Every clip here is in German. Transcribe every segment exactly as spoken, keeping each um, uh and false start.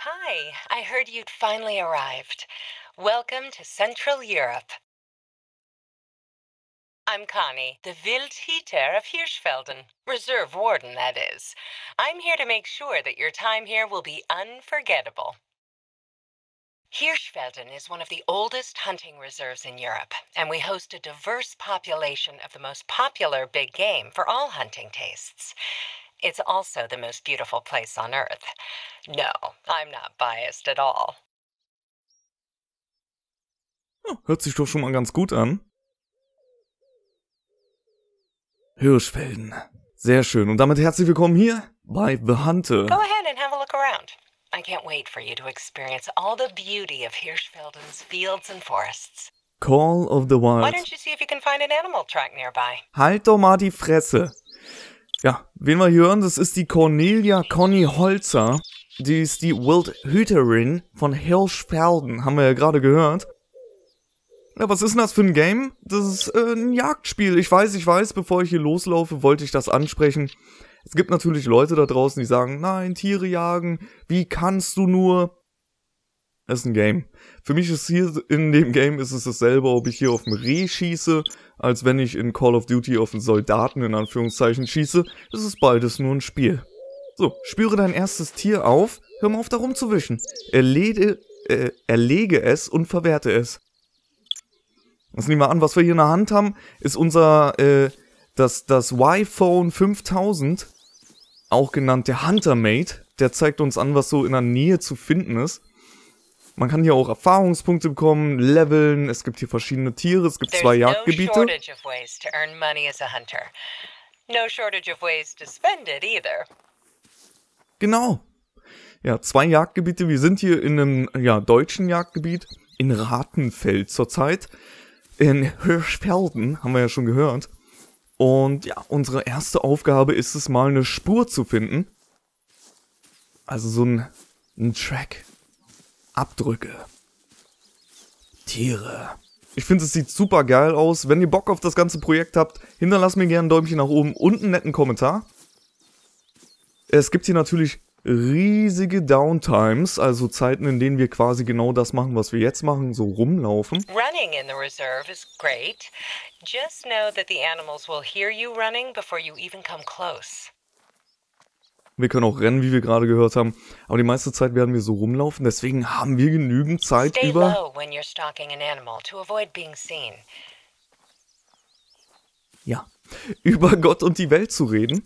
Hi, I heard you'd finally arrived. Welcome to Central Europe. I'm Connie, the Wildhüter of Hirschfelden. Reserve warden, that is. I'm here to make sure that your time here will be unforgettable. Hirschfelden is one of the oldest hunting reserves in Europe, and we host a diverse population of the most popular big game for all hunting tastes. It's also the most beautiful place on Earth. No, I'm not biased at all. Oh, hört sich doch schon mal ganz gut an. Hirschfelden. Sehr schön. Und damit herzlich willkommen hier bei The Hunter. Go ahead and have a look around. I can't wait for you to experience all the beauty of Hirschfelden's fields and forests. Call of the Wild. Why don't you see if you can find an animal track nearby? Halt doch mal die Fresse. Ja, wen wir hier hören, das ist die Cornelia Conny Holzer. Die ist die Wildhüterin von Hirschfelden, haben wir ja gerade gehört. Ja, was ist denn das für ein Game? Das ist äh, ein Jagdspiel. Ich weiß, ich weiß, bevor ich hier loslaufe, wollte ich das ansprechen. Es gibt natürlich Leute da draußen, die sagen, nein, Tiere jagen, wie kannst du nur? Das ist ein Game. Für mich ist hier in dem Game ist es dasselbe, ob ich hier auf ein Reh schieße, als wenn ich in Call of Duty auf einen Soldaten in Anführungszeichen schieße. Es ist beides nur ein Spiel. So, spüre dein erstes Tier auf, hör mal auf da rumzuwischen. Erlege, äh, erlege es und verwerte es. Jetzt nehmen wir an, was wir hier in der Hand haben, ist unser, äh, das, das Y-Phone fünftausend, auch genannt der Huntermate. Der zeigt uns an, was so in der Nähe zu finden ist. Man kann hier auch Erfahrungspunkte bekommen, leveln, es gibt hier verschiedene Tiere, es gibt zwei Jagdgebiete. No shortage of ways to earn money as a hunter. No shortage of ways to spend it either. Genau. Ja, zwei Jagdgebiete. Wir sind hier in einem ja, deutschen Jagdgebiet, in Ratenfeld zurzeit. In Hirschfelden, haben wir ja schon gehört. Und ja, unsere erste Aufgabe ist es mal, eine Spur zu finden. Also so ein, ein Track. Abdrücke. Tiere. Ich finde, es sieht super geil aus. Wenn ihr Bock auf das ganze Projekt habt, hinterlasst mir gerne ein Däumchen nach oben und einen netten Kommentar. Es gibt hier natürlich riesige Downtimes, also Zeiten, in denen wir quasi genau das machen, was wir jetzt machen, so rumlaufen. Running in the reserve is great. Just know that the animals will hear you running before you even come close. Wir können auch rennen, wie wir gerade gehört haben, aber die meiste Zeit werden wir so rumlaufen, deswegen haben wir genügend Zeit Stay über... low when you're stalking an animal to avoid being seen. Ja, über Gott und die Welt zu reden.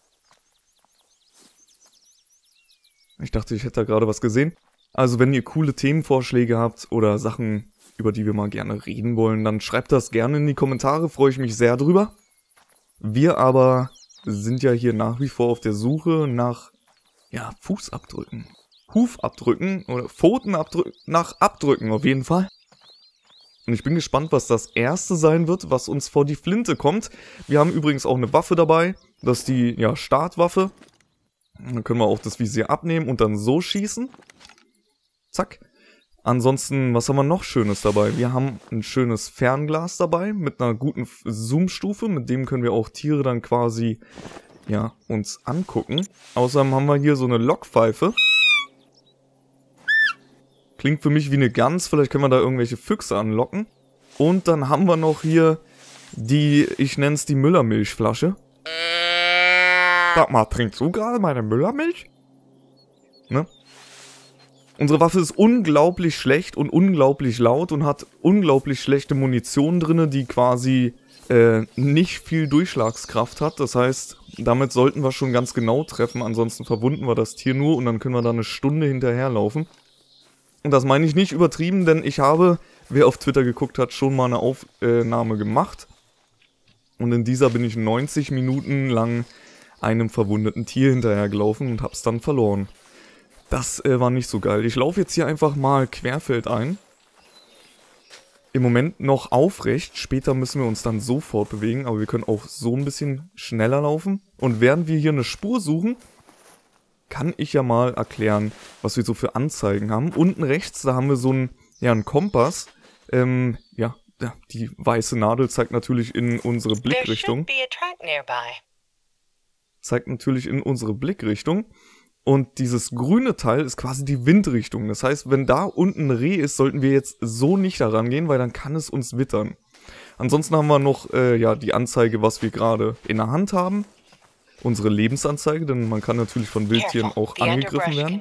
Ich dachte, ich hätte da gerade was gesehen. Also wenn ihr coole Themenvorschläge habt oder Sachen, über die wir mal gerne reden wollen, dann schreibt das gerne in die Kommentare, freue ich mich sehr drüber. Wir aber sind ja hier nach wie vor auf der Suche nach, ja, Fußabdrücken. Hufabdrücken oder Pfotenabdrücken, nach Abdrücken auf jeden Fall. Und ich bin gespannt, was das erste sein wird, was uns vor die Flinte kommt. Wir haben übrigens auch eine Waffe dabei, das ist die, ja, Startwaffe. Dann können wir auch das Visier abnehmen und dann so schießen. Zack. Ansonsten, was haben wir noch Schönes dabei? Wir haben ein schönes Fernglas dabei mit einer guten Zoom-Stufe. Mit dem können wir auch Tiere dann quasi, ja, uns angucken. Außerdem haben wir hier so eine Lockpfeife. Klingt für mich wie eine Gans. Vielleicht können wir da irgendwelche Füchse anlocken. Und dann haben wir noch hier die, ich nenne es die Müllermilchflasche. Sag mal, trinkst du gerade meine Müllermilch? Ne? Unsere Waffe ist unglaublich schlecht und unglaublich laut und hat unglaublich schlechte Munition drin, die quasi äh, nicht viel Durchschlagskraft hat. Das heißt, damit sollten wir schon ganz genau treffen, ansonsten verwunden wir das Tier nur und dann können wir da eine Stunde hinterherlaufen. Und das meine ich nicht übertrieben, denn ich habe, wer auf Twitter geguckt hat, schon mal eine Aufnahme gemacht. Und in dieser bin ich neunzig Minuten lang einem verwundeten Tier hinterhergelaufen und hab's dann verloren. Das äh, war nicht so geil. Ich laufe jetzt hier einfach mal querfeldein. Im Moment noch aufrecht. Später müssen wir uns dann so fortbewegen. Aber wir können auch so ein bisschen schneller laufen. Und während wir hier eine Spur suchen, kann ich ja mal erklären, was wir so für Anzeigen haben. Unten rechts, da haben wir so einen, ja, einen Kompass. Ähm, ja, die weiße Nadel zeigt natürlich in unsere Blickrichtung. Zeigt natürlich in unsere Blickrichtung. Und dieses grüne Teil ist quasi die Windrichtung. Das heißt, wenn da unten ein Reh ist, sollten wir jetzt so nicht daran gehen, weil dann kann es uns wittern. Ansonsten haben wir noch äh, ja, die Anzeige, was wir gerade in der Hand haben. Unsere Lebensanzeige, denn man kann natürlich von Wildtieren auch angegriffen werden.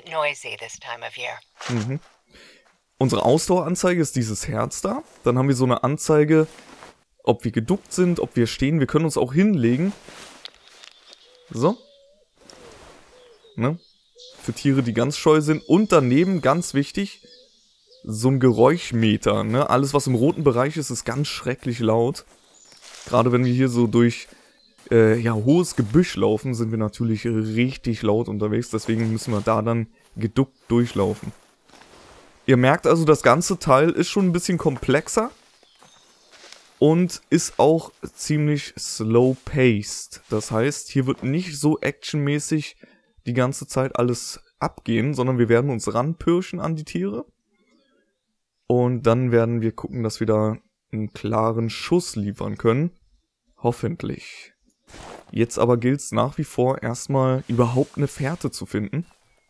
Mhm. Unsere Ausdaueranzeige ist dieses Herz da. Dann haben wir so eine Anzeige, ob wir geduckt sind, ob wir stehen. Wir können uns auch hinlegen. So. Ne? Für Tiere, die ganz scheu sind. Und daneben, ganz wichtig, so ein Geräuschmeter. Ne? Alles, was im roten Bereich ist, ist ganz schrecklich laut. Gerade wenn wir hier so durch äh, ja, hohes Gebüsch laufen, sind wir natürlich richtig laut unterwegs. Deswegen müssen wir da dann geduckt durchlaufen. Ihr merkt also, das ganze Teil ist schon ein bisschen komplexer. Und ist auch ziemlich slow-paced. Das heißt, hier wird nicht so actionmäßig die ganze Zeit alles abgehen, sondern wir werden uns ranpirschen an die Tiere. Und dann werden wir gucken, dass wir da einen klaren Schuss liefern können. Hoffentlich. Jetzt aber gilt es nach wie vor erstmal überhaupt eine Fährte zu finden.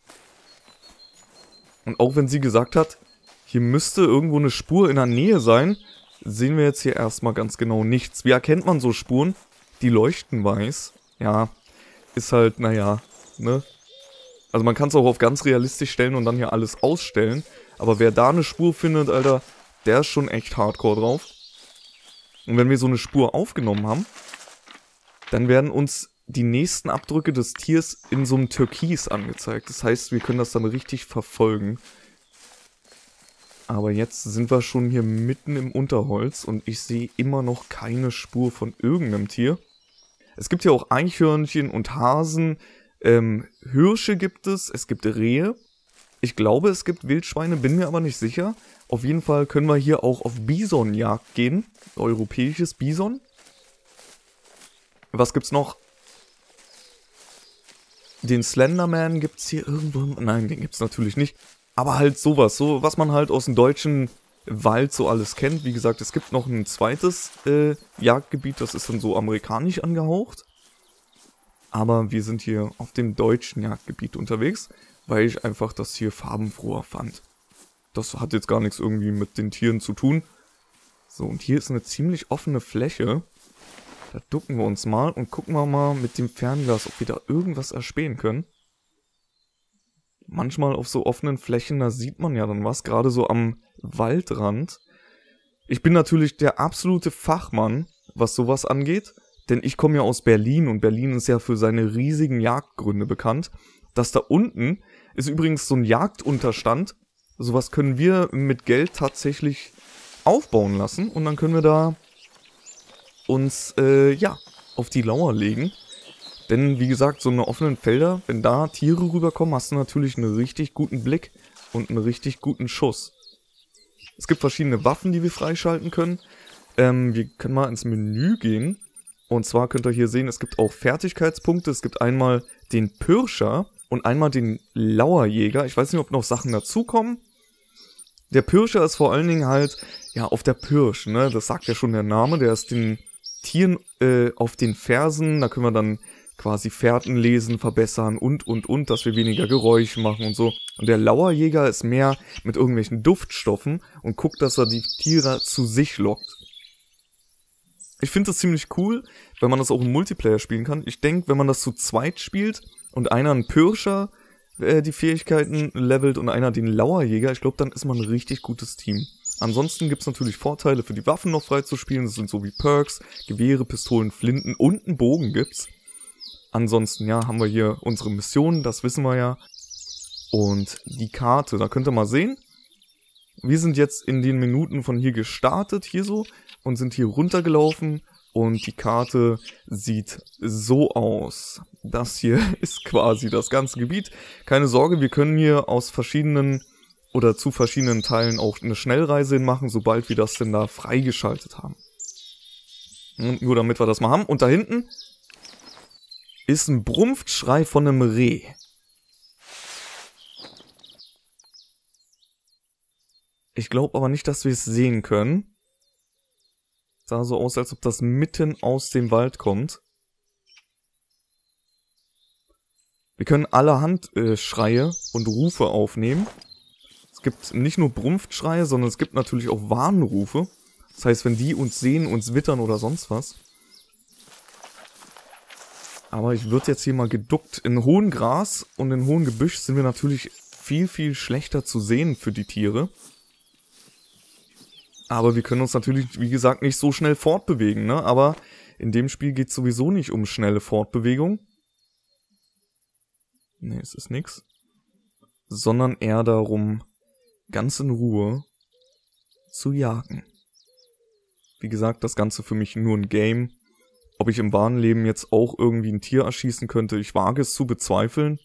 Und auch wenn sie gesagt hat, hier müsste irgendwo eine Spur in der Nähe sein, sehen wir jetzt hier erstmal ganz genau nichts. Wie erkennt man so Spuren? Die leuchten weiß. Ja, ist halt, naja, ne? Also man kann es auch auf ganz realistisch stellen und dann hier alles ausstellen. Aber wer da eine Spur findet, Alter, der ist schon echt hardcore drauf. Und wenn wir so eine Spur aufgenommen haben, dann werden uns die nächsten Abdrücke des Tiers in so einem Türkis angezeigt. Das heißt, wir können das dann richtig verfolgen. Aber jetzt sind wir schon hier mitten im Unterholz und ich sehe immer noch keine Spur von irgendeinem Tier. Es gibt hier auch Eichhörnchen und Hasen, ähm, Hirsche gibt es, es gibt Rehe. Ich glaube, es gibt Wildschweine, bin mir aber nicht sicher. Auf jeden Fall können wir hier auch auf Bisonjagd gehen, europäisches Bison. Was gibt's noch? Den Slenderman gibt's hier irgendwo, nein, den gibt's natürlich nicht. Aber halt sowas, so was man halt aus dem deutschen Wald so alles kennt. Wie gesagt, es gibt noch ein zweites äh, Jagdgebiet, das ist dann so amerikanisch angehaucht. Aber wir sind hier auf dem deutschen Jagdgebiet unterwegs, weil ich einfach das hier farbenfroher fand. Das hat jetzt gar nichts irgendwie mit den Tieren zu tun. So, und hier ist eine ziemlich offene Fläche. Da ducken wir uns mal und gucken wir mal mit dem Fernglas, ob wir da irgendwas erspähen können. Manchmal auf so offenen Flächen, da sieht man ja dann was, gerade so am Waldrand. Ich bin natürlich der absolute Fachmann, was sowas angeht, denn ich komme ja aus Berlin und Berlin ist ja für seine riesigen Jagdgründe bekannt. Das da unten ist übrigens so ein Jagdunterstand. Sowas können wir mit Geld tatsächlich aufbauen lassen und dann können wir da uns, äh, ja, auf die Lauer legen. Denn, wie gesagt, so eine offenen Felder, wenn da Tiere rüberkommen, hast du natürlich einen richtig guten Blick und einen richtig guten Schuss. Es gibt verschiedene Waffen, die wir freischalten können. Ähm, wir können mal ins Menü gehen. Und zwar könnt ihr hier sehen, es gibt auch Fertigkeitspunkte. Es gibt einmal den Pirscher und einmal den Lauerjäger. Ich weiß nicht, ob noch Sachen dazukommen. Der Pirscher ist vor allen Dingen halt, ja, auf der Pirsch, ne? Das sagt ja schon der Name. Der ist den Tieren äh, auf den Fersen. Da können wir dann quasi Fährten lesen, verbessern und, und, und, dass wir weniger Geräusche machen und so. Und der Lauerjäger ist mehr mit irgendwelchen Duftstoffen und guckt, dass er die Tiere zu sich lockt. Ich finde das ziemlich cool, wenn man das auch im Multiplayer spielen kann. Ich denke, wenn man das zu zweit spielt und einer einen Pirscher äh, die Fähigkeiten levelt und einer den Lauerjäger, ich glaube, dann ist man ein richtig gutes Team. Ansonsten gibt es natürlich Vorteile für die Waffen noch frei zu spielen. Das sind so wie Perks, Gewehre, Pistolen, Flinten und einen Bogen gibt's. Ansonsten, ja, haben wir hier unsere Mission, das wissen wir ja. Und die Karte, da könnt ihr mal sehen. Wir sind jetzt in den Minuten von hier gestartet, hier so, und sind hier runtergelaufen. Und die Karte sieht so aus. Das hier ist quasi das ganze Gebiet. Keine Sorge, wir können hier aus verschiedenen oder zu verschiedenen Teilen auch eine Schnellreise machen, sobald wir das denn da freigeschaltet haben. Und nur damit wir das mal haben. Und da hinten ist ein Brumpfschrei von einem Reh. Ich glaube aber nicht, dass wir es sehen können. Sah so aus, als ob das mitten aus dem Wald kommt. Wir können allerhand äh, Schreie und Rufe aufnehmen. Es gibt nicht nur Brumpfschreie, sondern es gibt natürlich auch Warnrufe. Das heißt, wenn die uns sehen, uns wittern oder sonst was. Aber ich würde jetzt hier mal geduckt. In hohem Gras und in hohem Gebüsch sind wir natürlich viel, viel schlechter zu sehen für die Tiere. Aber wir können uns natürlich, wie gesagt, nicht so schnell fortbewegen, ne? Aber in dem Spiel geht es sowieso nicht um schnelle Fortbewegung. Ne, es ist nix. Sondern eher darum, ganz in Ruhe zu jagen. Wie gesagt, das Ganze für mich nur ein Game. Ob ich im wahren Leben jetzt auch irgendwie ein Tier erschießen könnte, ich wage es zu bezweifeln.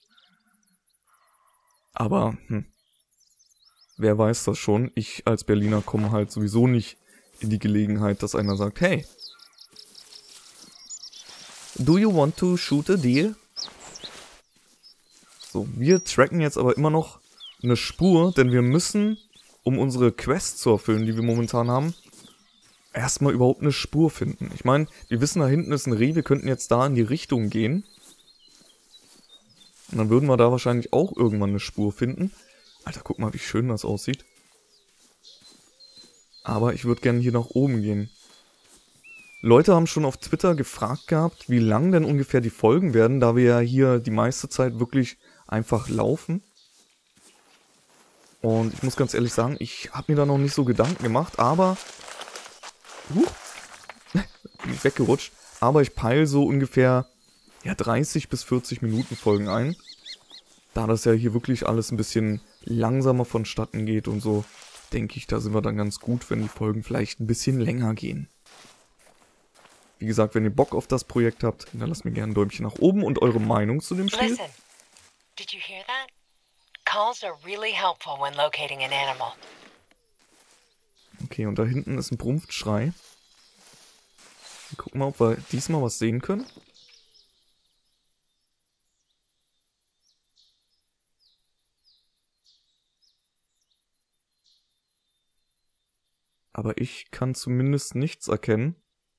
Aber, hm. Wer weiß das schon? Ich als Berliner komme halt sowieso nicht in die Gelegenheit, dass einer sagt, hey, do you want to shoot a deer? So, wir tracken jetzt aber immer noch eine Spur, denn wir müssen, um unsere Quest zu erfüllen, die wir momentan haben, erstmal überhaupt eine Spur finden. Ich meine, wir wissen, da hinten ist ein Reh, wir könnten jetzt da in die Richtung gehen. Und dann würden wir da wahrscheinlich auch irgendwann eine Spur finden. Alter, guck mal, wie schön das aussieht. Aber ich würde gerne hier nach oben gehen. Leute haben schon auf Twitter gefragt gehabt, wie lang denn ungefähr die Folgen werden, da wir ja hier die meiste Zeit wirklich einfach laufen. Und ich muss ganz ehrlich sagen, ich habe mir da noch nicht so Gedanken gemacht, aber... Huch, bin ich weggerutscht. Aber ich peile so ungefähr ja, dreißig bis vierzig Minuten Folgen ein. Da das ja hier wirklich alles ein bisschen langsamer vonstatten geht und so, denke ich, da sind wir dann ganz gut, wenn die Folgen vielleicht ein bisschen länger gehen. Wie gesagt, wenn ihr Bock auf das Projekt habt, dann lasst mir gerne ein Däumchen nach oben und eure Meinung zu dem Spiel. Listen, did you hear that? Calls are really helpful when locating an animal. Okay, und da hinten ist ein Brumpfschrei. Wir gucken mal, ob wir diesmal was sehen können. Aber ich kann zumindest nichts erkennen.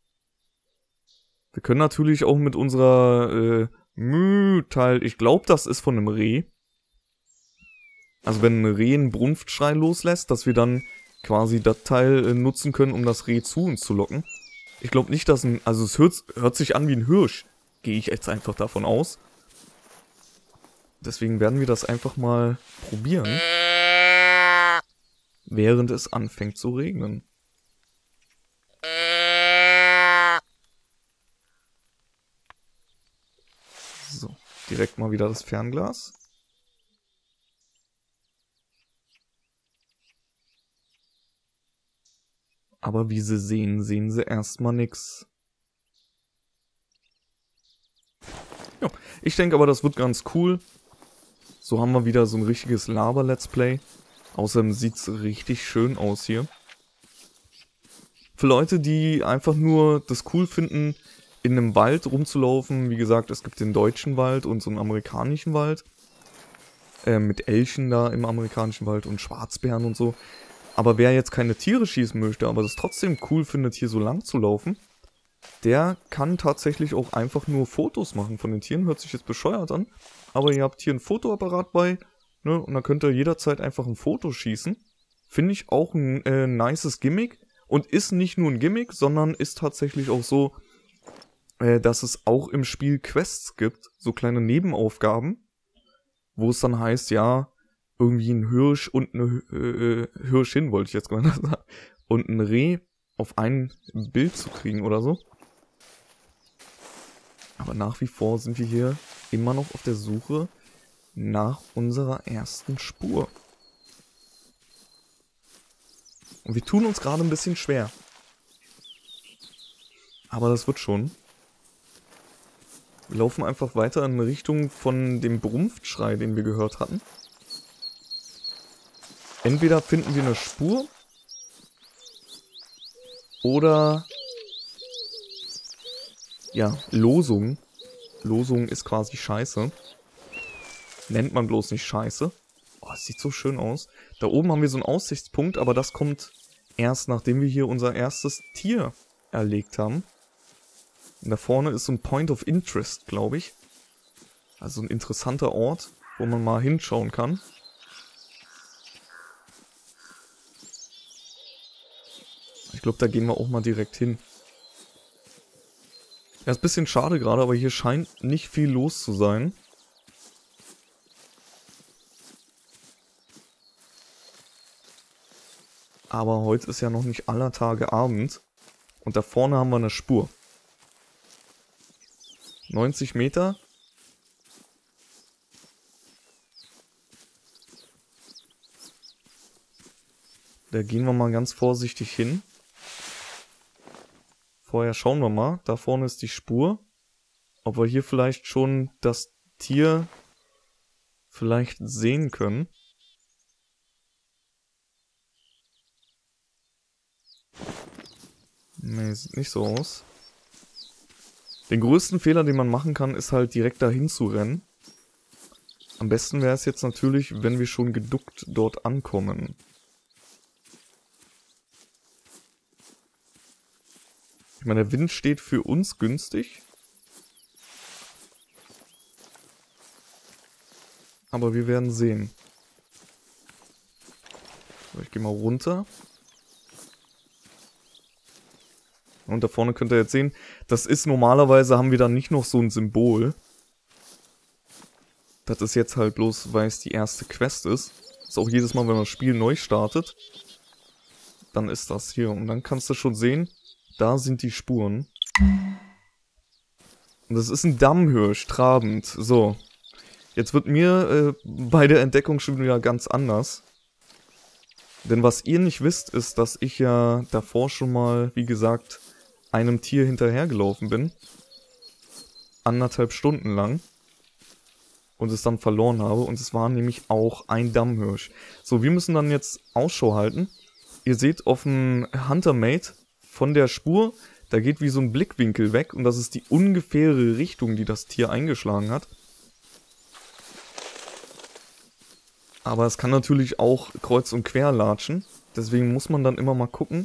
Wir können natürlich auch mit unserer äh, Mü-Teil, ich glaube, das ist von einem Reh. Also wenn ein Reh einen Brumpfschrei loslässt, dass wir dann quasi das Teil äh, nutzen können, um das Reh zu uns zu locken. Ich glaube nicht, dass ein... Also es hört, hört sich an wie ein Hirsch. Gehe ich jetzt einfach davon aus. Deswegen werden wir das einfach mal probieren. Während es anfängt zu regnen. So, direkt mal wieder das Fernglas. Aber wie sie sehen, sehen sie erstmal nix. Ja, ich denke aber, das wird ganz cool. So haben wir wieder so ein richtiges Laber-Let's Play. Außerdem sieht es richtig schön aus hier. Für Leute, die einfach nur das cool finden, in einem Wald rumzulaufen. Wie gesagt, es gibt den deutschen Wald und so einen amerikanischen Wald. Äh, mit Elchen da im amerikanischen Wald und Schwarzbären und so. Aber wer jetzt keine Tiere schießen möchte, aber das trotzdem cool findet, hier so lang zu laufen, der kann tatsächlich auch einfach nur Fotos machen von den Tieren. Hört sich jetzt bescheuert an, aber ihr habt hier ein Fotoapparat bei, ne, und dann könnt ihr jederzeit einfach ein Foto schießen. Finde ich auch ein äh, nices Gimmick und ist nicht nur ein Gimmick, sondern ist tatsächlich auch so, äh, dass es auch im Spiel Quests gibt, so kleine Nebenaufgaben, wo es dann heißt, ja, irgendwie ein Hirsch und eine äh, Hirschin, wollte ich jetzt mal sagen, und ein Reh auf ein Bild zu kriegen oder so. Aber nach wie vor sind wir hier immer noch auf der Suche nach unserer ersten Spur. Und wir tun uns gerade ein bisschen schwer. Aber das wird schon. Wir laufen einfach weiter in Richtung von dem Brumpfschrei, den wir gehört hatten. Entweder finden wir eine Spur oder ja, Losung. Losung ist quasi Scheiße. Nennt man bloß nicht Scheiße. Oh, es sieht so schön aus. Da oben haben wir so einen Aussichtspunkt, aber das kommt erst, nachdem wir hier unser erstes Tier erlegt haben. Und da vorne ist so ein Point of Interest, glaube ich. Also ein interessanter Ort, wo man mal hinschauen kann. Ich glaube, da gehen wir auch mal direkt hin. Ja, ist ein bisschen schade gerade, aber hier scheint nicht viel los zu sein. Aber heute ist ja noch nicht aller Tage Abend. Und da vorne haben wir eine Spur. neunzig Meter. Da gehen wir mal ganz vorsichtig hin. Vorher schauen wir mal. Da vorne ist die Spur. Ob wir hier vielleicht schon das Tier vielleicht sehen können. Nee, sieht nicht so aus. Den größten Fehler, den man machen kann, ist halt direkt dahin zu rennen. Am besten wäre es jetzt natürlich, wenn wir schon geduckt dort ankommen. Ich meine, der Wind steht für uns günstig. Aber wir werden sehen. So, ich gehe mal runter. Und da vorne könnt ihr jetzt sehen, das ist normalerweise, haben wir dann nicht noch so ein Symbol. Das ist jetzt halt bloß, weil es die erste Quest ist. Das ist auch jedes Mal, wenn man das Spiel neu startet. Dann ist das hier. Und dann kannst du schon sehen, da sind die Spuren. Und das ist ein Dammhirsch, trabend. So. Jetzt wird mir äh, bei der Entdeckung schon wieder ganz anders. Denn was ihr nicht wisst, ist, dass ich ja davor schon mal, wie gesagt, einem Tier hinterhergelaufen bin. Anderthalb Stunden lang. Und es dann verloren habe. Und es war nämlich auch ein Dammhirsch. So, wir müssen dann jetzt Ausschau halten. Ihr seht auf dem Huntermate von der Spur, da geht wie so ein Blickwinkel weg. Und das ist die ungefähre Richtung, die das Tier eingeschlagen hat. Aber es kann natürlich auch kreuz und quer latschen. Deswegen muss man dann immer mal gucken,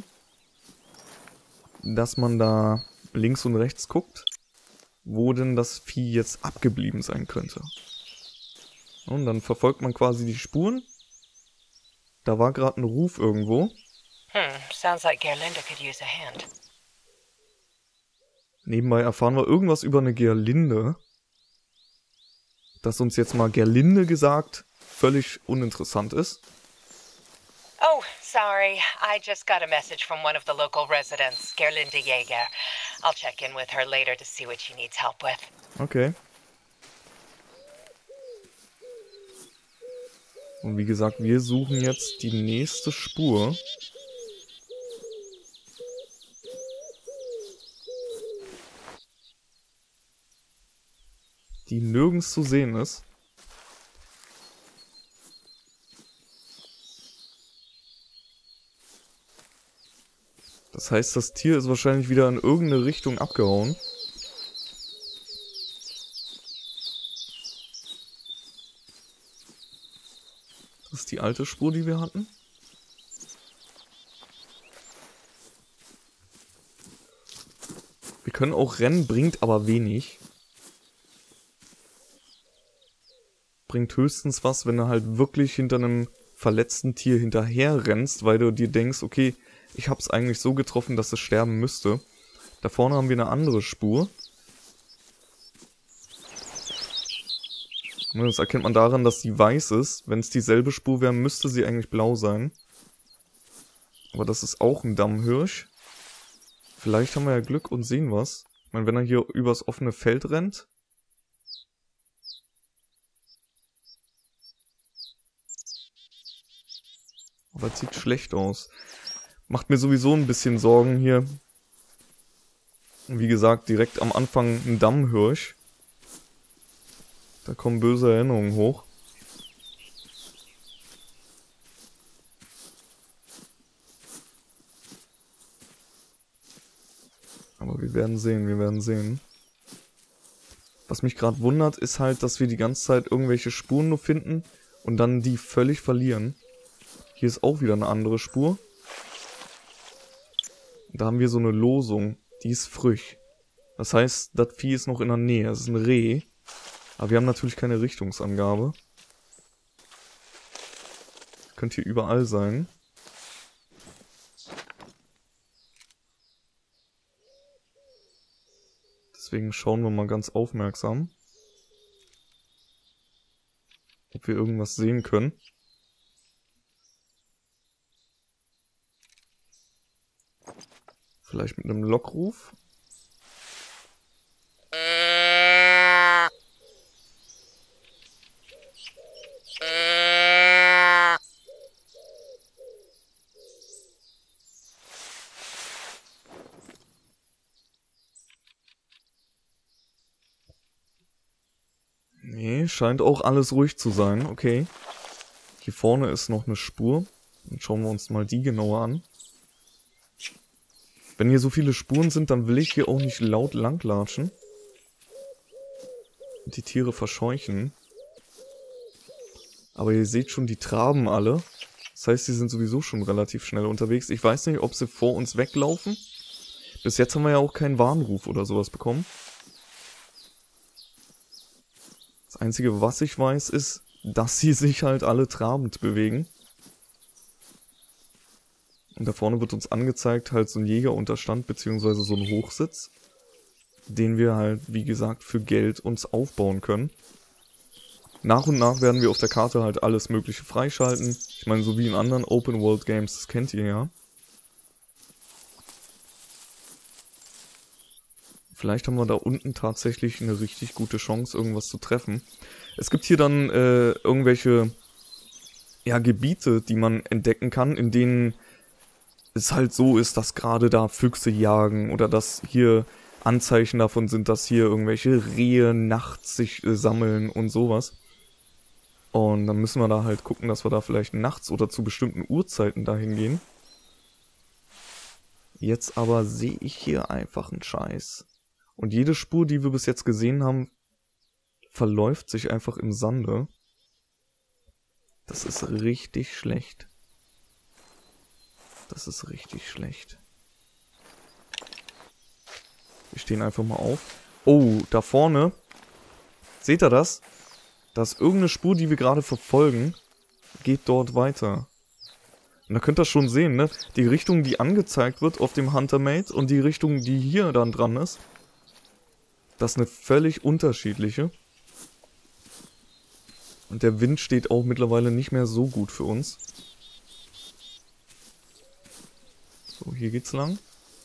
dass man da links und rechts guckt, wo denn das Vieh jetzt abgeblieben sein könnte. Und dann verfolgt man quasi die Spuren. Da war gerade ein Ruf irgendwo. Hmm, sounds like Gerlinda could use a hand. Nebenbei erfahren wir irgendwas über eine Gerlinde. Dass uns jetzt mal Gerlinde gesagt völlig uninteressant ist. Oh, sorry. I just got a message from one of the local residents, Gerlinda Jaeger. I'll check in with her later to see what she needs help with. Okay. Und wie gesagt, wir suchen jetzt die nächste Spur. Die nirgends zu sehen ist. Das heißt, das Tier ist wahrscheinlich wieder in irgendeine Richtung abgehauen. Das ist die alte Spur, die wir hatten. Wir können auch rennen, bringt aber wenig. Bringt höchstens was, wenn du halt wirklich hinter einem verletzten Tier hinterher rennst, weil du dir denkst, okay, ich hab's eigentlich so getroffen, dass es sterben müsste. Da vorne haben wir eine andere Spur. Und das erkennt man daran, dass sie weiß ist. Wenn es dieselbe Spur wäre, müsste sie eigentlich blau sein. Aber das ist auch ein Dammhirsch. Vielleicht haben wir ja Glück und sehen was. Ich meine, wenn er hier übers offene Feld rennt. Aber es sieht schlecht aus. Macht mir sowieso ein bisschen Sorgen hier. Wie gesagt, direkt am Anfang ein Dammhirsch. Da kommen böse Erinnerungen hoch. Aber wir werden sehen, wir werden sehen. Was mich gerade wundert, ist halt, dass wir die ganze Zeit irgendwelche Spuren nur finden und dann die völlig verlieren. Hier ist auch wieder eine andere Spur. Da haben wir so eine Losung, die ist früch. Das heißt, das Vieh ist noch in der Nähe, das ist ein Reh. Aber wir haben natürlich keine Richtungsangabe. Könnte hier überall sein. Deswegen schauen wir mal ganz aufmerksam, ob wir irgendwas sehen können. Vielleicht mit einem Lockruf. Nee, scheint auch alles ruhig zu sein. Okay. Hier vorne ist noch eine Spur. Dann schauen wir uns mal die genauer an. Wenn hier so viele Spuren sind, dann will ich hier auch nicht laut langlatschen. Und die Tiere verscheuchen. Aber ihr seht schon, die traben alle. Das heißt, die sind sowieso schon relativ schnell unterwegs. Ich weiß nicht, ob sie vor uns weglaufen. Bis jetzt haben wir ja auch keinen Warnruf oder sowas bekommen. Das Einzige, was ich weiß, ist, dass sie sich halt alle trabend bewegen. Und da vorne wird uns angezeigt halt so ein Jägerunterstand, beziehungsweise so ein Hochsitz, den wir halt, wie gesagt, für Geld uns aufbauen können. Nach und nach werden wir auf der Karte halt alles Mögliche freischalten. Ich meine, so wie in anderen Open-World-Games, das kennt ihr ja. Vielleicht haben wir da unten tatsächlich eine richtig gute Chance, irgendwas zu treffen. Es gibt hier dann äh, irgendwelche ja, Gebiete, die man entdecken kann, in denen es halt so ist, dass gerade da Füchse jagen oder dass hier Anzeichen davon sind, dass hier irgendwelche Rehe nachts sich äh, sammeln und sowas. Und dann müssen wir da halt gucken, dass wir da vielleicht nachts oder zu bestimmten Uhrzeiten dahin gehen. Jetzt aber sehe ich hier einfach einen Scheiß. Und jede Spur, die wir bis jetzt gesehen haben, verläuft sich einfach im Sande. Das ist richtig schlecht. Das ist richtig schlecht. Wir stehen einfach mal auf. Oh, da vorne. Seht ihr das? Da ist irgendeine Spur, die wir gerade verfolgen. Geht dort weiter. Und da könnt ihr schon sehen, ne? Die Richtung, die angezeigt wird auf dem Huntermate und die Richtung, die hier dann dran ist. Das ist eine völlig unterschiedliche. Und der Wind steht auch mittlerweile nicht mehr so gut für uns. So, hier geht's lang.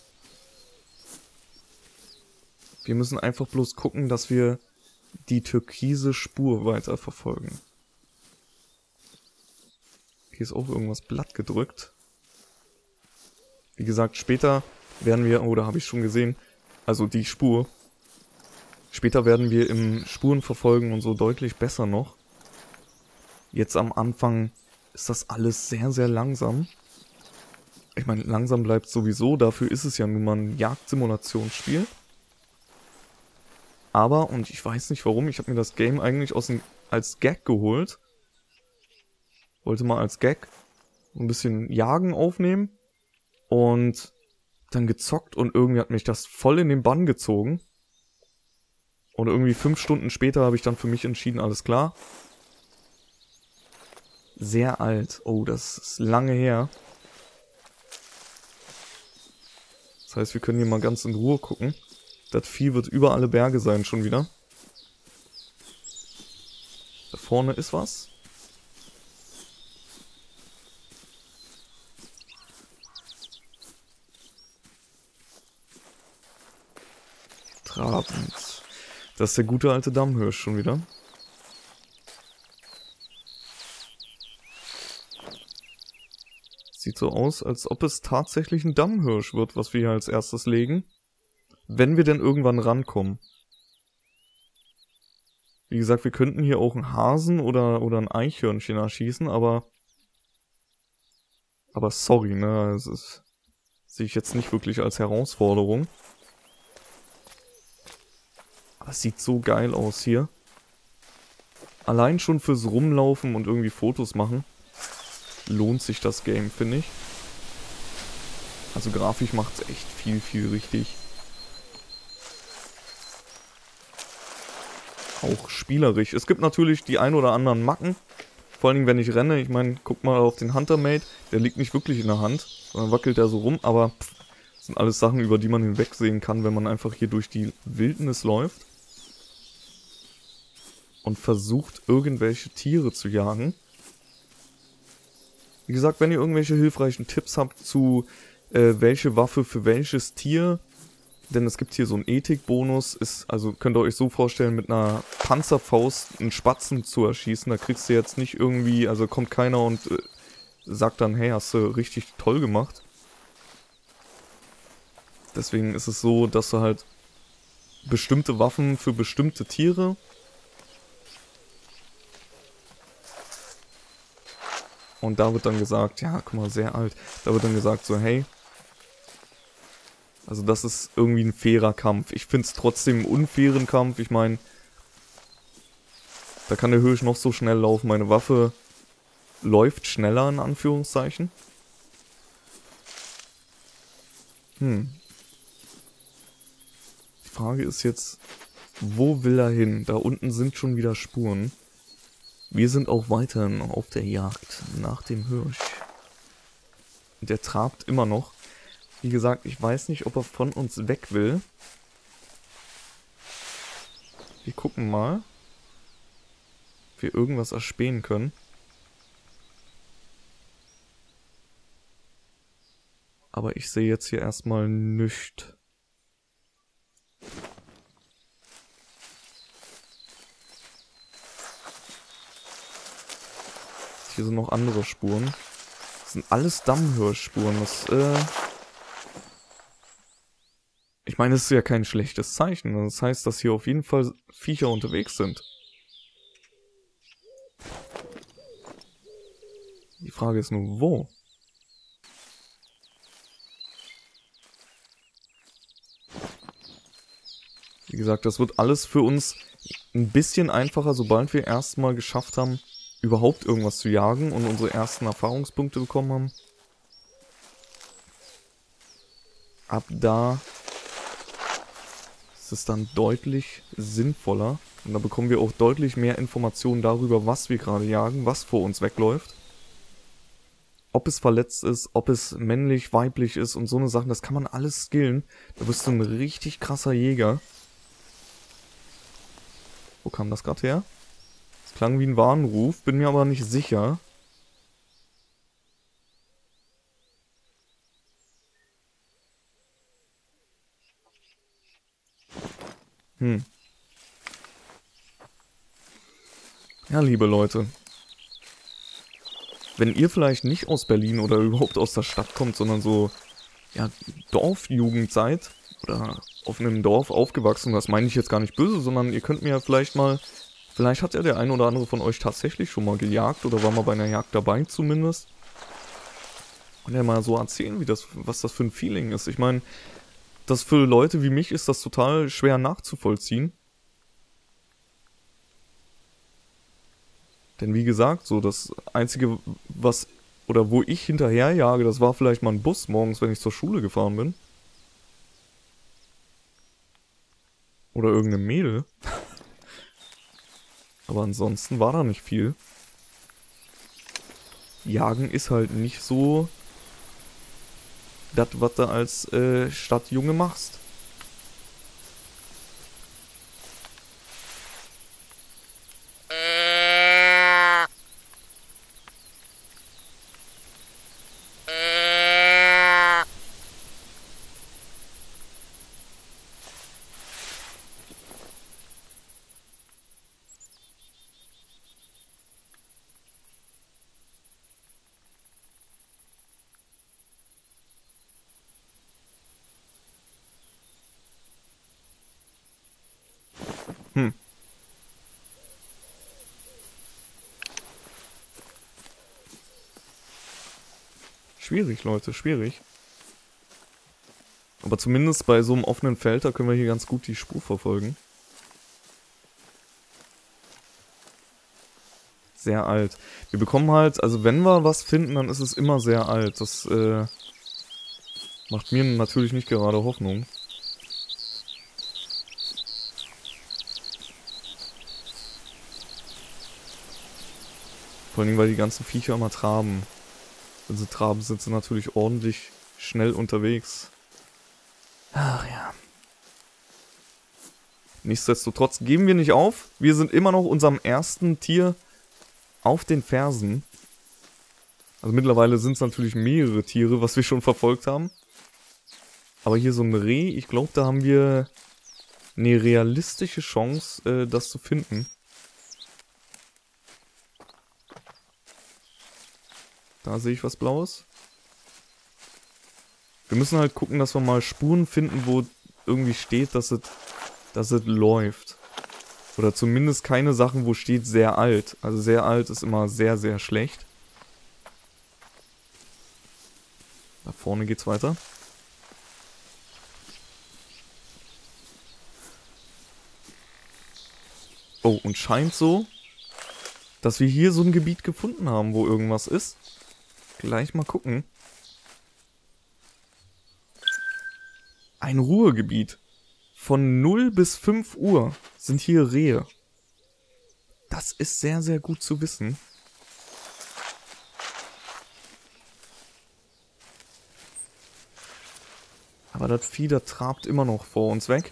Wir müssen einfach bloß gucken, dass wir die türkise Spur weiter verfolgen. Hier ist auch irgendwas blatt gedrückt. Wie gesagt, später werden wir, oh, da habe ich schon gesehen, also die Spur. Später werden wir im Spurenverfolgen und so deutlich besser noch. Jetzt am Anfang ist das alles sehr, sehr langsam. Ich meine, langsam bleibt sowieso, dafür ist es ja nun mal ein Jagdsimulationsspiel. Aber, und ich weiß nicht warum, ich habe mir das Game eigentlich aus dem, als Gag geholt. Wollte mal als Gag ein bisschen Jagen aufnehmen. Und dann gezockt und irgendwie hat mich das voll in den Bann gezogen. Und irgendwie fünf Stunden später habe ich dann für mich entschieden, alles klar. Sehr alt. Oh, das ist lange her. Das heißt, wir können hier mal ganz in Ruhe gucken. Das Vieh wird über alle Berge sein schon wieder. Da vorne ist was. Trabend. Das ist der gute alte Dammhirsch schon wieder. Sieht so aus, als ob es tatsächlich ein Dammhirsch wird, was wir hier als erstes legen. Wenn wir denn irgendwann rankommen. Wie gesagt, wir könnten hier auch einen Hasen oder, oder ein Eichhörnchen erschießen, aber... Aber sorry, ne, das ist, sehe ich jetzt nicht wirklich als Herausforderung. Aber es sieht so geil aus hier. Allein schon fürs Rumlaufen und irgendwie Fotos machen lohnt sich das Game, finde ich. Also grafisch macht es echt viel, viel richtig. auch spielerisch. Es gibt natürlich die ein oder anderen Macken. Vor allen Dingen, wenn ich renne. Ich meine, guck mal auf den Hunter Mate. Der liegt nicht wirklich in der Hand, sondern wackelt er so rum. Aber pff, das sind alles Sachen, über die man hinwegsehen kann, wenn man einfach hier durch die Wildnis läuft. Und versucht, irgendwelche Tiere zu jagen. Wie gesagt, wenn ihr irgendwelche hilfreichen Tipps habt zu äh, welche Waffe für welches Tier, denn es gibt hier so einen Ethikbonus, ist, also könnt ihr euch so vorstellen, mit einer Panzerfaust einen Spatzen zu erschießen, da kriegst du jetzt nicht irgendwie, also kommt keiner und äh, sagt dann, hey, hast du richtig toll gemacht. Deswegen ist es so, dass du halt bestimmte Waffen für bestimmte Tiere und da wird dann gesagt, ja, guck mal, sehr alt, da wird dann gesagt so, hey, also das ist irgendwie ein fairer Kampf. Ich finde es trotzdem einen unfairen Kampf. Ich meine, da kann der Hirsch noch so schnell laufen. Meine Waffe läuft schneller, in Anführungszeichen. Hm. Die Frage ist jetzt, wo will er hin? Da unten sind schon wieder Spuren. Wir sind auch weiterhin auf der Jagd nach dem Hirsch. Der trabt immer noch. Wie gesagt, ich weiß nicht, ob er von uns weg will. Wir gucken mal, ob wir irgendwas erspähen können. Aber ich sehe jetzt hier erstmal nichts. Hier sind noch andere Spuren. Das sind alles Dammhirschspuren. Das, äh... Ich meine, das ist ja kein schlechtes Zeichen. Das heißt, dass hier auf jeden Fall Viecher unterwegs sind. Die Frage ist nur, wo? Wie gesagt, das wird alles für uns ein bisschen einfacher, sobald wir erstmal geschafft haben, überhaupt irgendwas zu jagen und unsere ersten Erfahrungspunkte bekommen haben. Ab da ist es dann deutlich sinnvoller. Und da bekommen wir auch deutlich mehr Informationen darüber, was wir gerade jagen, was vor uns wegläuft. Ob es verletzt ist, ob es männlich, weiblich ist und so eine Sachen, das kann man alles skillen. Da bist du ein richtig krasser Jäger. Wo kam das gerade her? Das klang wie ein Warnruf, bin mir aber nicht sicher. Hm. Ja, liebe Leute. Wenn ihr vielleicht nicht aus Berlin oder überhaupt aus der Stadt kommt, sondern so, ja, Dorfjugend seid oder auf einem Dorf aufgewachsen, das meine ich jetzt gar nicht böse, sondern ihr könnt mir ja vielleicht mal, vielleicht hat ja der ein oder andere von euch tatsächlich schon mal gejagt oder war mal bei einer Jagd dabei zumindest. Und ja mal so erzählen, wie das, was das für ein Feeling ist. Ich meine, das für Leute wie mich ist das total schwer nachzuvollziehen. Denn wie gesagt, so das Einzige, was, oder wo ich hinterherjage, das war vielleicht mal ein Bus morgens, wenn ich zur Schule gefahren bin. Oder irgendeine Mädel. Aber ansonsten war da nicht viel. Jagen ist halt nicht so das, was du als äh, Stadtjunge machst. Hm. Schwierig, Leute, schwierig. Aber zumindest bei so einem offenen Feld, da können wir hier ganz gut die Spur verfolgen. Sehr alt. Wir bekommen halt, also wenn wir was finden, dann ist es immer sehr alt. Das äh, macht mir natürlich nicht gerade Hoffnung. Vor allem, weil die ganzen Viecher immer traben. Wenn sie traben, sind sie natürlich ordentlich schnell unterwegs. Ach ja. Nichtsdestotrotz geben wir nicht auf. Wir sind immer noch unserem ersten Tier auf den Fersen. Also mittlerweile sind es natürlich mehrere Tiere, was wir schon verfolgt haben. Aber hier so ein Reh, ich glaube, da haben wir eine realistische Chance, äh, das zu finden. Da sehe ich was Blaues. Wir müssen halt gucken, dass wir mal Spuren finden, wo irgendwie steht, dass es dass es läuft. Oder zumindest keine Sachen, wo steht sehr alt. Also sehr alt ist immer sehr, sehr schlecht. Da vorne geht's weiter. Oh, und scheint so, dass wir hier so ein Gebiet gefunden haben, wo irgendwas ist. Gleich mal gucken. Ein Ruhegebiet. Von null bis fünf Uhr sind hier Rehe. Das ist sehr, sehr gut zu wissen. Aber das Vieh, das trabt immer noch vor uns weg.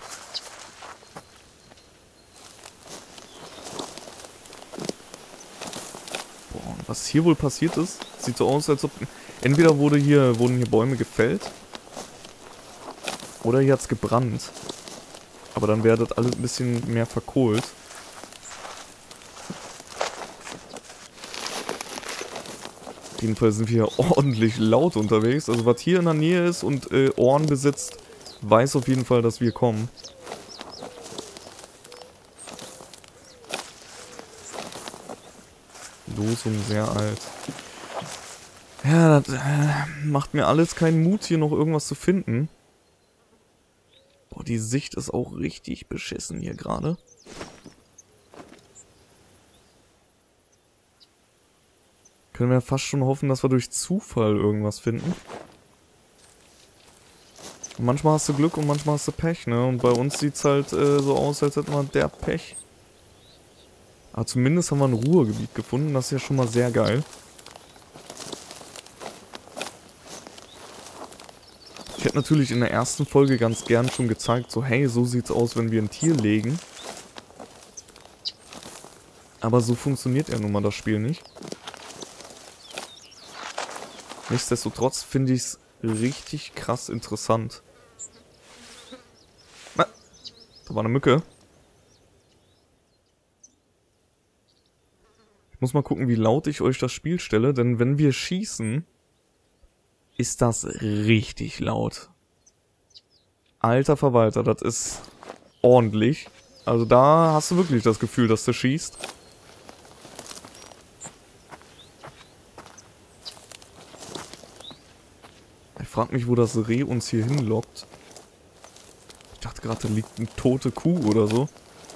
Boah, und was hier wohl passiert ist, sieht so aus, als ob... Entweder wurde hier, wurden hier Bäume gefällt. Oder hier hat es gebrannt. Aber dann wäre das alles ein bisschen mehr verkohlt. Auf jeden Fall sind wir ordentlich laut unterwegs. Also was hier in der Nähe ist und äh, Ohren besitzt, weiß auf jeden Fall, dass wir kommen. Losung sehr alt. Ja, das äh, macht mir alles keinen Mut, hier noch irgendwas zu finden. Boah, die Sicht ist auch richtig beschissen hier gerade. Können wir fast schon hoffen, dass wir durch Zufall irgendwas finden. Und manchmal hast du Glück und manchmal hast du Pech, ne? Und bei uns sieht es halt äh, so aus, als hätten wir der Pech. Aber zumindest haben wir ein Ruhegebiet gefunden, das ist ja schon mal sehr geil. Ich hätte natürlich in der ersten Folge ganz gern schon gezeigt, so hey, so sieht's aus, wenn wir ein Tier legen. Aber so funktioniert ja nun mal das Spiel nicht. Nichtsdestotrotz finde ich es richtig krass interessant. Na, da war eine Mücke. Ich muss mal gucken, wie laut ich euch das Spiel stelle, denn wenn wir schießen, ist das richtig laut. Alter Verwalter, das ist ordentlich. Also da hast du wirklich das Gefühl, dass du schießt. Ich frage mich, wo das Reh uns hier hinlockt. Ich dachte gerade, da liegt eine tote Kuh oder so.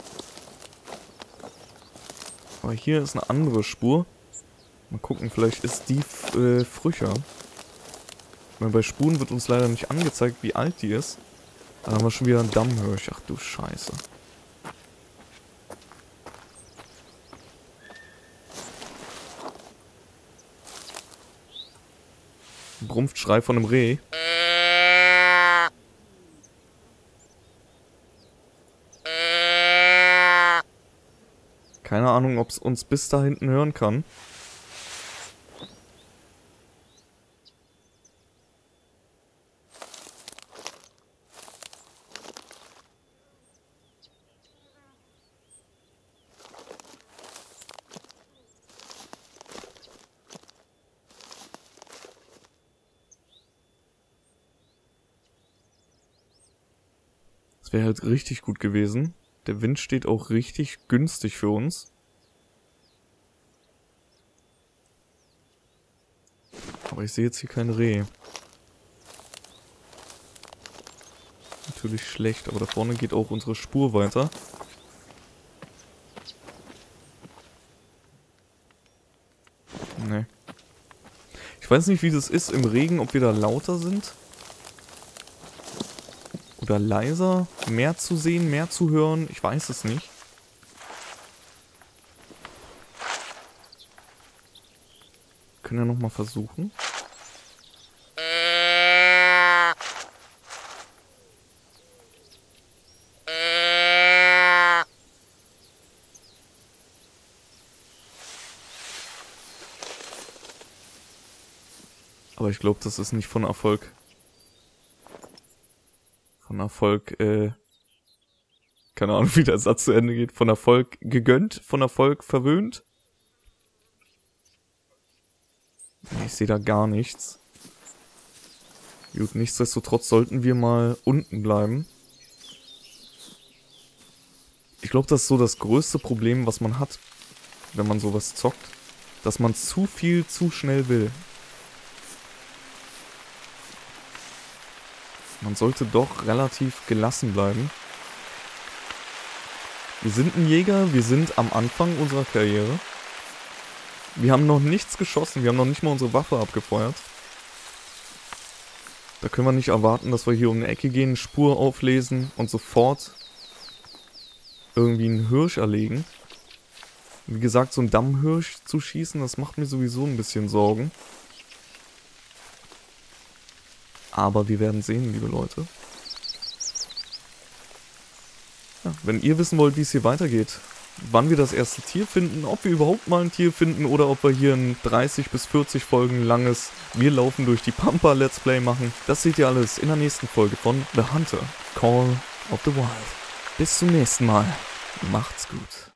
Aber hier ist eine andere Spur. Mal gucken, vielleicht ist die äh, frischer. Bei Spuren wird uns leider nicht angezeigt, wie alt die ist. Da haben wir schon wieder einen Dammhirsch. Ach du Scheiße. Ein Brumpfschrei von einem Reh. Keine Ahnung, ob es uns bis da hinten hören kann. Das wäre halt richtig gut gewesen. Der Wind steht auch richtig günstig für uns. Aber ich sehe jetzt hier kein Reh. Natürlich schlecht, aber da vorne geht auch unsere Spur weiter. Nee. Ich weiß nicht, wie das ist im Regen, ob wir da lauter sind. Oder leiser. Mehr zu sehen, mehr zu hören. Ich weiß es nicht. können ja nochmal versuchen. Aber ich glaube, das ist nicht von Erfolg. Von Erfolg, äh... keine Ahnung, wie der Satz zu Ende geht. Von Erfolg gegönnt, von Erfolg verwöhnt. Ich sehe da gar nichts. Gut, nichtsdestotrotz sollten wir mal unten bleiben. Ich glaube, das ist so das größte Problem, was man hat, wenn man sowas zockt. Dass man zu viel, zu schnell will. Man sollte doch relativ gelassen bleiben. Wir sind ein Jäger, wir sind am Anfang unserer Karriere. Wir haben noch nichts geschossen, wir haben noch nicht mal unsere Waffe abgefeuert. Da können wir nicht erwarten, dass wir hier um eine Ecke gehen, Spur auflesen und sofort irgendwie einen Hirsch erlegen. Wie gesagt, so einen Dammhirsch zu schießen, das macht mir sowieso ein bisschen Sorgen. Aber wir werden sehen, liebe Leute. Ja, wenn ihr wissen wollt, wie es hier weitergeht, wann wir das erste Tier finden, ob wir überhaupt mal ein Tier finden oder ob wir hier ein dreißig bis vierzig Folgen langes Wir laufen durch die Pampa Let's Play machen, das seht ihr alles in der nächsten Folge von The Hunter, Call of the Wild. Bis zum nächsten Mal. Macht's gut.